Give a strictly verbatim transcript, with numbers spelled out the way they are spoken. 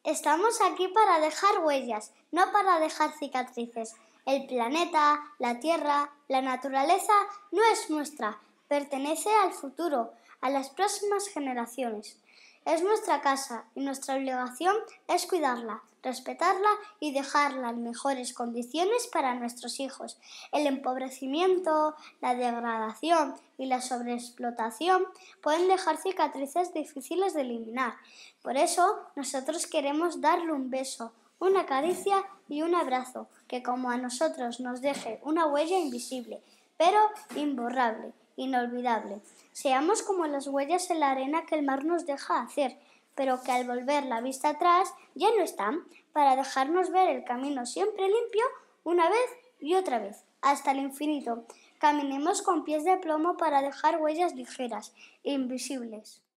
Estamos aquí para dejar huellas, no para dejar cicatrices. El planeta, la Tierra, la naturaleza no es nuestra, pertenece al futuro, a las próximas generaciones. Es nuestra casa y nuestra obligación es cuidarla, respetarla y dejarla en mejores condiciones para nuestros hijos. El empobrecimiento, la degradación y la sobreexplotación pueden dejar cicatrices difíciles de eliminar. Por eso, nosotros queremos darle un beso, una caricia y un abrazo, que como a nosotros nos deje una huella invisible, pero imborrable, inolvidable. Seamos como las huellas en la arena que el mar nos deja hacer, pero que al volver la vista atrás ya no están, para dejarnos ver el camino siempre limpio una vez y otra vez, hasta el infinito. Caminemos con pies de plomo para dejar huellas ligeras e invisibles.